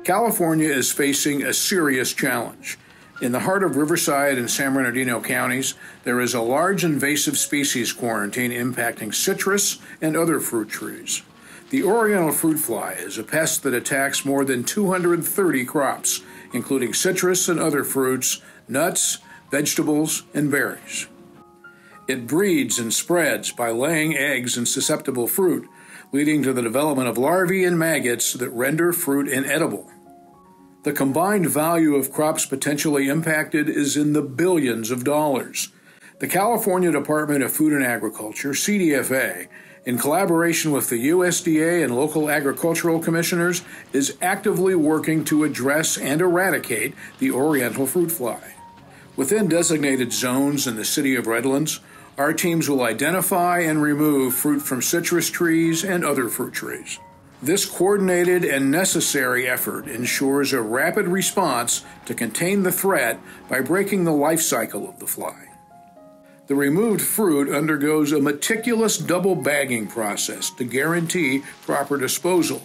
California is facing a serious challenge. In the heart of Riverside and San Bernardino counties, there is a large invasive species quarantine impacting citrus and other fruit trees. The Oriental Fruit Fly is a pest that attacks more than 230 crops, including citrus and other fruits, nuts, vegetables, and berries. It breeds and spreads by laying eggs in susceptible fruit, leading to the development of larvae and maggots that render fruit inedible. The combined value of crops potentially impacted is in the billions of dollars. The California Department of Food and Agriculture, CDFA, in collaboration with the USDA and local agricultural commissioners, is actively working to address and eradicate the Oriental Fruit Fly. Within designated zones in the city of Redlands, our teams will identify and remove fruit from citrus trees and other fruit trees. This coordinated and necessary effort ensures a rapid response to contain the threat by breaking the life cycle of the fly. The removed fruit undergoes a meticulous double bagging process to guarantee proper disposal.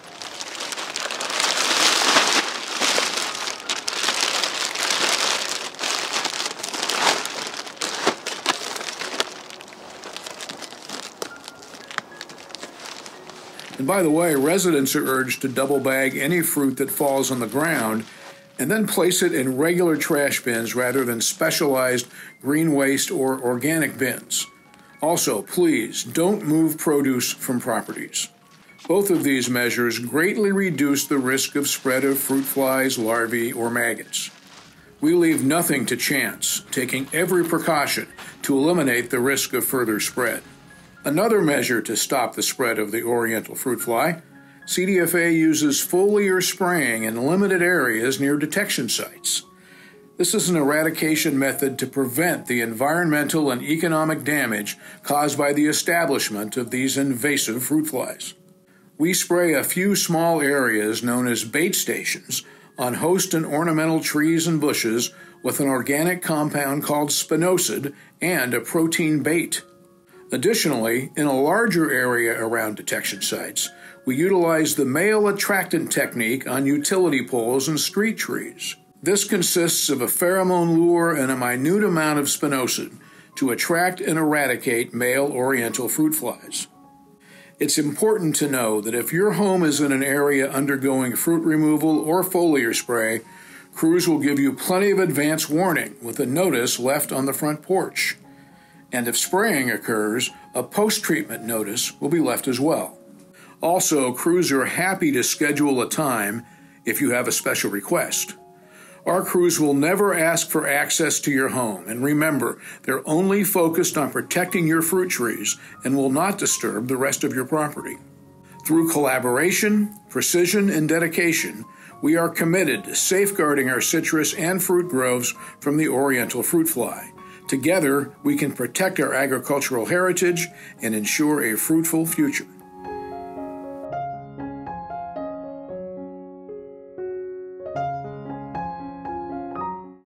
And by the way, residents are urged to double bag any fruit that falls on the ground and then place it in regular trash bins rather than specialized green waste or organic bins. Also, please don't move produce from properties. Both of these measures greatly reduce the risk of spread of fruit flies, larvae, or maggots. We leave nothing to chance, taking every precaution to eliminate the risk of further spread. Another measure to stop the spread of the Oriental Fruit Fly, CDFA uses foliar spraying in limited areas near detection sites. This is an eradication method to prevent the environmental and economic damage caused by the establishment of these invasive fruit flies. We spray a few small areas known as bait stations on host and ornamental trees and bushes with an organic compound called spinosad and a protein bait. Additionally, in a larger area around detection sites, we utilize the male attractant technique on utility poles and street trees. This consists of a pheromone lure and a minute amount of spinosad to attract and eradicate male Oriental fruit flies. It's important to know that if your home is in an area undergoing fruit removal or foliar spray, crews will give you plenty of advance warning with a notice left on the front porch. And if spraying occurs, a post-treatment notice will be left as well. Also, crews are happy to schedule a time if you have a special request. Our crews will never ask for access to your home, and remember, they're only focused on protecting your fruit trees and will not disturb the rest of your property. Through collaboration, precision, and dedication, we are committed to safeguarding our citrus and fruit groves from the Oriental Fruit Fly. Together, we can protect our agricultural heritage and ensure a fruitful future.